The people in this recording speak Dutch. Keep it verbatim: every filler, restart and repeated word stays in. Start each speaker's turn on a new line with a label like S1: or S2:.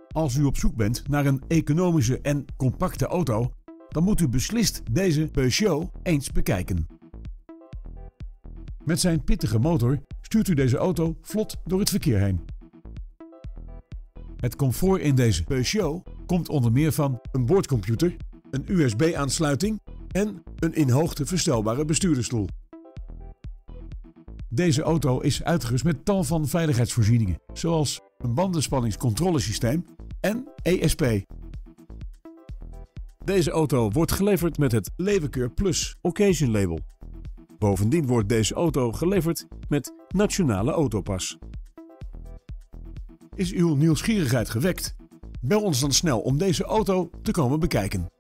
S1: Als u op zoek bent naar een economische en compacte auto, dan moet u beslist deze Peugeot eens bekijken. Met zijn pittige motor stuurt u deze auto vlot door het verkeer heen. Het comfort in deze Peugeot komt onder meer van een boordcomputer, een U S B-aansluiting en een in hoogte verstelbare bestuurdersstoel. Deze auto is uitgerust met tal van veiligheidsvoorzieningen, zoals een bandenspanningscontrolesysteem en E S P. Deze auto wordt geleverd met het Levenkeur Plus Occasion Label. Bovendien wordt deze auto geleverd met Nationale Autopas. Is uw nieuwsgierigheid gewekt? Bel ons dan snel om deze auto te komen bekijken.